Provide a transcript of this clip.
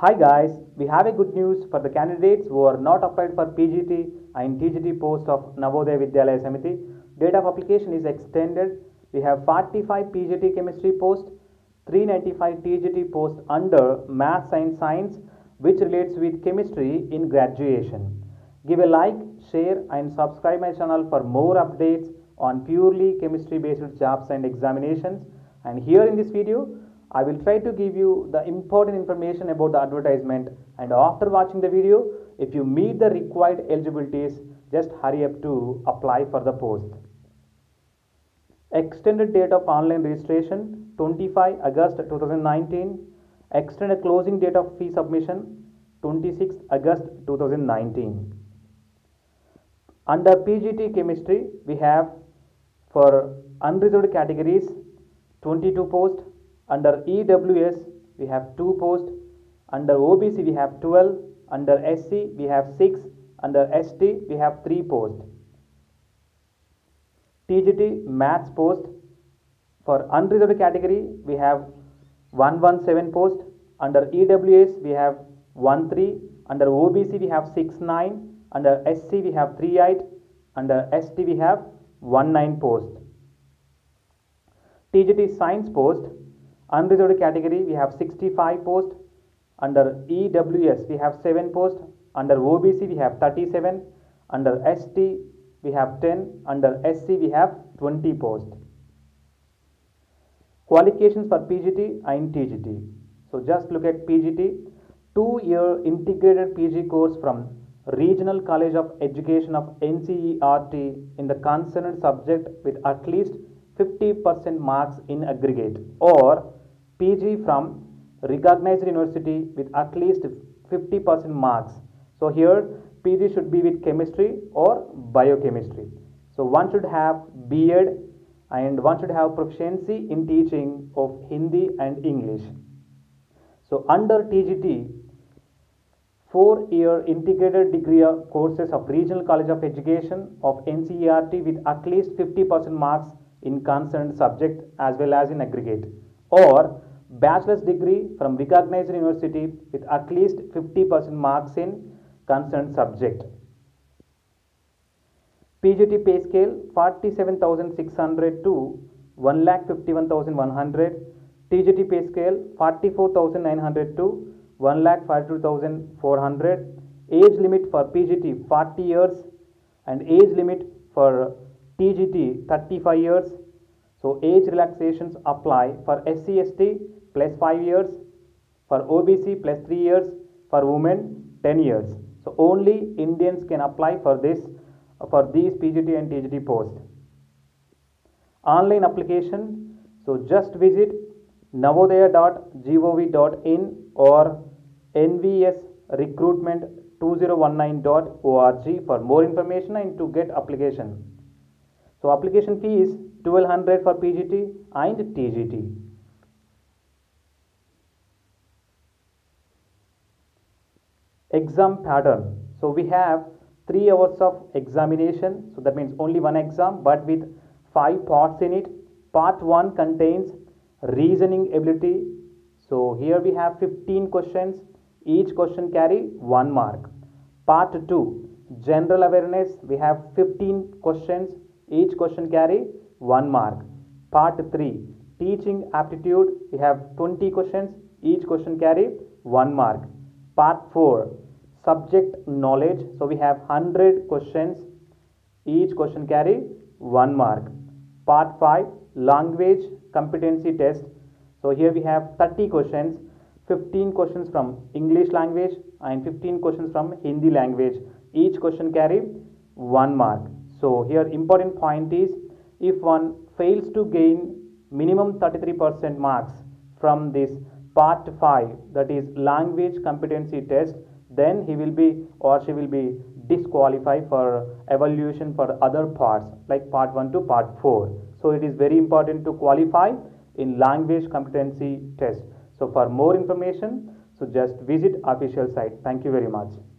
Hi guys, we have a good news for the candidates who are not applied for PGT and TGT post of Navodaya Vidhyalaya samiti. Date of application is extended. We have 45 PGT chemistry post, 395 TGT post under maths and science which relates with chemistry in graduation. Give a like, share and subscribe my channel for more updates on purely chemistry based jobs and examinations. And here in this video, I will try to give you the important information about the advertisement, and after watching the video, if you meet the required eligibilities, just hurry up to apply for the post. Extended date of online registration 25 August 2019. Extended closing date of fee submission 26 August 2019. Under PGT chemistry, we have for unreserved categories 22 posts. Under EWS, we have 2 posts. Under OBC, we have 12. Under SC, we have 6. Under ST, we have 3 posts. TGT maths post. For unreserved category, we have 117 posts. Under EWS, we have 13. Under OBC, we have 69. Under SC, we have 38. Under ST, we have 19 posts. TGT science post. Unreserved category, we have 65 posts. Under EWS, we have 7 posts. Under OBC, we have 37. Under ST, we have 10. Under SC, we have 20 posts. Qualifications for PGT and TGT. So just look at PGT, 2-year integrated PG course from Regional College of Education of NCERT in the concerned subject with at least 50% marks in aggregate, or PG from recognized university with at least 50% marks. So here PG should be with chemistry or biochemistry. So one should have B.Ed and one should have proficiency in teaching of Hindi and English. So under TGT, 4-year integrated degree courses of Regional College of Education of NCERT with at least 50% marks in concerned subject as well as in aggregate, or bachelor's degree from recognized university with at least 50% marks in concerned subject. PGT pay scale 47,600 to 1,51,100. TGT pay scale 44,900 to 1,52,400. Age limit for PGT 40 years and age limit for TGT 35 years. So age relaxations apply for SC/ST plus 5 years, for OBC plus 3 years, for women 10 years. So only Indians can apply for these PGT and TGT posts. Online application. So just visit navodaya.gov.in or nvsrecruitment2019.org for more information and to get application. So application fee is 1200 for PGT and TGT. Exam pattern. So we have 3 hours of examination. So that means only one exam but with 5 parts in it. Part 1 contains reasoning ability. So here we have 15 questions. Each question carry 1 mark. Part 2 general awareness. We have 15 questions. Each question carry 1 mark. Part 3 teaching aptitude. We have 20 questions. Each question carry 1 mark. Part 4 subject knowledge. So we have 100 questions. Each question carry 1 mark. Part 5 language competency test. So here we have 30 questions. 15 questions from English language and 15 questions from Hindi language. Each question carry 1 mark. So here important point is, if one fails to gain minimum 33% marks from this part 5, that is language competency test, then he will be or she will be disqualified for evaluation for other parts like part 1 to part 4. So it is very important to qualify in language competency test. So for more information, so just visit official site. Thank you very much.